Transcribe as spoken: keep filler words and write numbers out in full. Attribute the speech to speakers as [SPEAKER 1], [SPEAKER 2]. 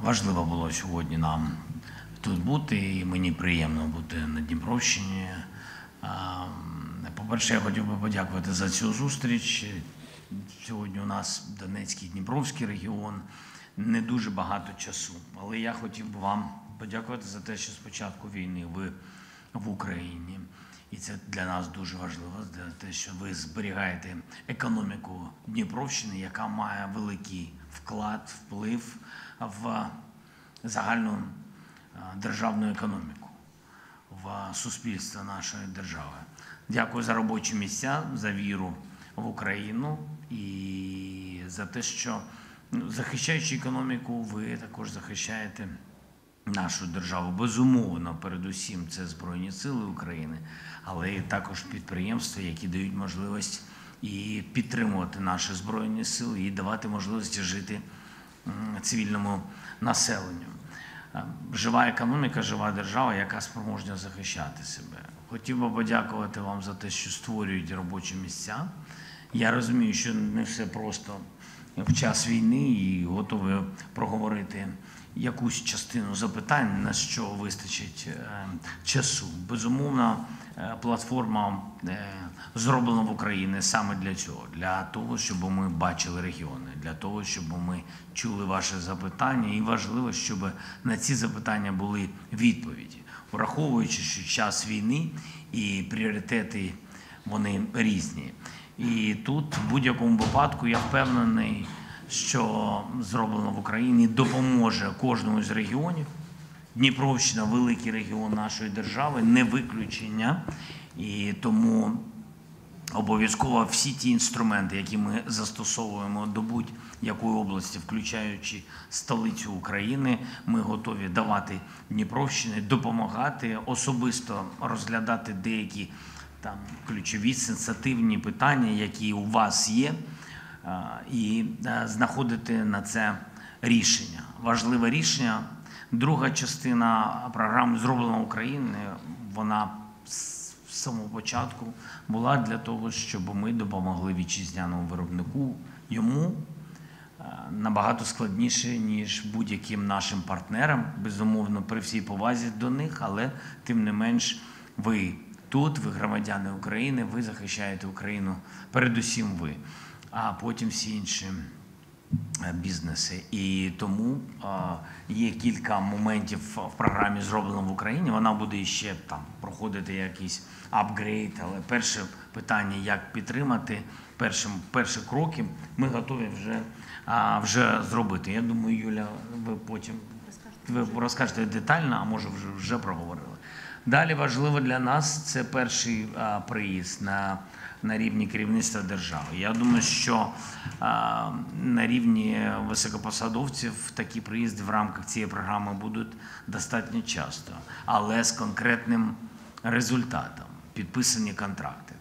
[SPEAKER 1] Важливо було сьогодні нам тут бути, і мені приємно бути на Дніпровщині. По-перше, я хотів би подякувати за цю зустріч. Сьогодні у нас Донецький, Дніпровський регіон, не дуже багато часу. Але я хотів би вам подякувати за те, що з початку війни ви в Україні. І це для нас дуже важливо, за те, що ви зберігаєте економіку Дніпровщини, яка має великий вклад, вплив в загальну державну економіку, в суспільство нашої держави. Дякую за робочі місця, за віру в Україну і за те, що, захищаючи економіку, ви також захищаєте нашу державу. Безумовно, передусім це Збройні Сили України, але і також підприємства, які дають можливість і підтримувати наші Збройні Сили, і давати можливості жити цивільному населенню. Жива економіка, жива держава, яка спроможна захищати себе. Хотів би подякувати вам за те, що створюють робочі місця. Я розумію, що не все просто в час війни і готові проговорити якусь частину запитань, на що вистачить часу. Безумовно, платформа зроблена в Україні саме для цього, для того, щоб ми бачили регіони, для того, щоб ми чули ваші запитання. І важливо, щоб на ці запитання були відповіді, враховуючи, що час війни і пріоритети, вони різні. І тут в будь-якому випадку я впевнений, що зроблено в Україні допоможе кожному з регіонів. Дніпровщина – великий регіон нашої держави, не виключення. І тому обов'язково всі ті інструменти, які ми застосовуємо до будь-якої області, включаючи столицю України, ми готові давати Дніпровщині, допомагати, особисто розглядати деякі там ключові сенситивні питання, які у вас є, і знаходити на це рішення. Важливе рішення. Друга частина програми «Зроблено Україною», вона з самого початку була для того, щоб ми допомогли вітчизняному виробнику. Йому набагато складніше, ніж будь-яким нашим партнерам, безумовно, при всій повазі до них, але тим не менш ви тут, ви громадяни України, ви захищаєте Україну, передусім ви, а потім всі інші бізнеси. І тому а, є кілька моментів в програмі «Зроблено в Україні». Вона буде ще там проходити якийсь апгрейд, але перше питання, як підтримати, перші, перші кроки ми готові вже, а, вже зробити. Я думаю, Юля, ви потім ви розкажете детально, а може вже, вже проговорили. Далі важливо для нас – це перший а, приїзд на, на рівні керівництва держави. Я думаю, що а, на рівні високопосадовців такі приїзди в рамках цієї програми будуть достатньо часто, але з конкретним результатом, підписані контракти.